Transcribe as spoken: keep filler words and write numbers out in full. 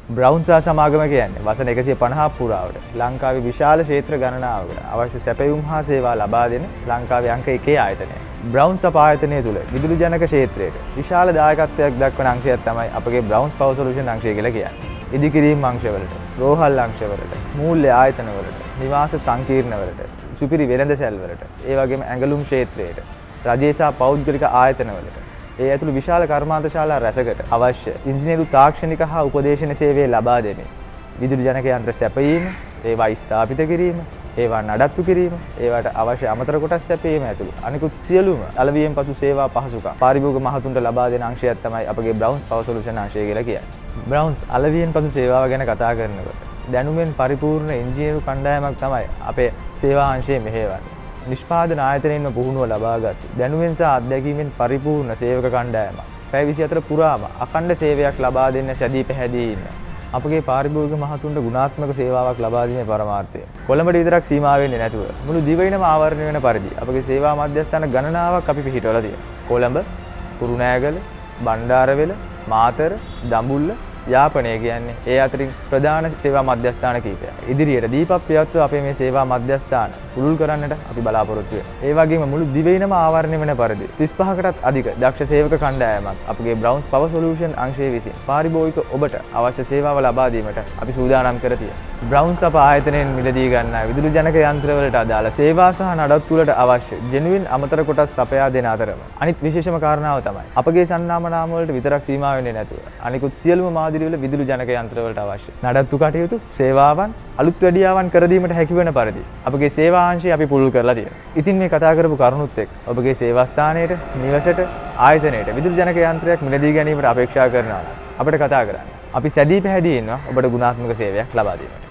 Browns සහ සමාගම කියන්නේ වසර එකසිය පනහක් පුරාවට ලංකාවේ විශාල ක්ෂේත්‍ර ගණනාවකට අවශ්‍ය සැපයුම් හා සේවා ලබා දෙන ලංකාවේ අංක එකේ ආයතනය. බ්‍රවුන්ස් අප ආයතනය තුල විදුලි ජනක ක්ෂේත්‍රයට විශාල දායකත්වයක් දක්වන අංශයක් තමයි අපගේ බ්‍රවුන්ස් පවර් සොලියුෂන් අංශය කියලා කියන්නේ. ඉදිකිරීම් අංශවලට, රෝහල් අංශවලට, මූල්‍ය ආයතනවලට, නිවාස සංකීර්ණවලට, සුපිරි වෙළඳසැල්වලට, ඒ වගේම ඇඟලුම් ක්ෂේත්‍රයට, රජයේ සහ පෞද්ගලික ආයතනවලට ඒ ඇතුළු විශාල කර්මාන්තශාලා රැසකට අවශ්‍ය ඉංජිනේරු තාක්ෂණික හා උපදේශන සේවය ලබා දෙමින් විදුලි ජනක යන්ත්‍ර සැපයීම, ඒවා ස්ථාපිත කිරීම, ඒවා නඩත්තු කිරීම, ඒවට අවශ්‍ය අමතර කොටස් සැපයීම ඇතුළු අනිකුත් සියලුම අලවියෙන් පසු සේවා පහසුකම් පාරිභෝගික මහතුන්ට ලබා දෙන අංශයක් තමයි අපගේ බ්‍රවුන්ස් පවර් සොලියුෂන් අංශය කියලා කියන්නේ. බ්‍රවුන්ස් අලවියෙන් පසු සේවාව ගැන කතා කරනකොට දැනුමෙන් පරිපූර්ණ ඉංජිනේරු කණ්ඩායමක් තමයි අපේ සේවා අංශයේ මෙහෙයවන්නේ. නිෂ්පාදන ආයතනයෙන්ම පුහුණුව ලබාගත් දැනුමෙන් සහ අත්දැකීමෙන් පරිපූර්ණ සේවක කණ්ඩායමක්. පැය විසිහතර පුරාම අඛණ්ඩ සේවයක් ලබා දෙන්න සැදී පැහැදී ඉන්න අපගේ පාරිභෝගික මහතුන්ට ගුණාත්මක සේවාවක් ලබා දීමේ පරමාර්ථය. කොළඹට විතරක් සීමා වෙන්නේ නැතුව මුළු දිවයිනම ආවරණය වෙන පරිදි අපගේ සේවා මධ්‍යස්ථාන ගණනාවක් අපි පිහිටවලා තියෙනවා. කොළඹ, කුරුණෑගල, බණ්ඩාරවෙල, මාතර, දඹුල්ල, යාපනය කියන්නේ ඒ අතරින් ප්‍රධාන සේවා මධ්‍යස්ථාන කීපයක්. ඉදිරියට දීපප්පියත්ව අපේ මේ සේවා මධ්‍යස්ථාන පුළුල් කරන්නට අපි බලාපොරොත්තු වෙනවා. ඒ වගේම මුළු දිවයිනම ආවරණය වෙන පරිදි තිස් පහකටත් අධික දක්ෂ සේවක කණ්ඩායමක් අපගේ බ්‍රවුන්ස් පවර් සොලියුෂන් අංශයේ විසින් පාරිභෝගික ඔබට අවශ්‍ය සේවාව ලබා දීමට අපි සූදානම් කර තියෙනවා. බ්‍රවුන්ස් අප ආයතනයෙන් මිලදී ගන්නා විදුලි ජනක යන්ත්‍රවලට අදාළ සේවා සහ නඩත්තු වලට අවශ්‍ය ජෙනුවින් අමතර කොටස් සපයා දෙන අතරම අනිත් විශේෂම කාරණාව තමයි අපගේ සන්නාම නාම වලට විතරක් සීමා වෙන්නේ නැතුව අනිකුත් සියලුම මාදිරිවල විදුලි ජනක යන්ත්‍රවලට අවශ්‍ය නඩත්තු කටයුතු සේවාවන් අලුත් වැඩියාවන් කර දීමට හැකි වෙන පරිදි අපගේ සේවා අංශය අපි පුළුල් කරලා තියෙනවා. ඉතින් මේ කතා කරපු කරුණුත් එක්ක ඔබගේ සේවා ස්ථානයේ නිවසට ආයතනයට විදුලි ජනක යන්ත්‍රයක් මිලදී ගැනීමට අපේක්ෂා කරනවා. අපිට කතා කරන්න. අපි සැදී පැහැදී ඉන්නවා ඔබට ගුණාත්මක සේවයක් ලබා දෙන්න.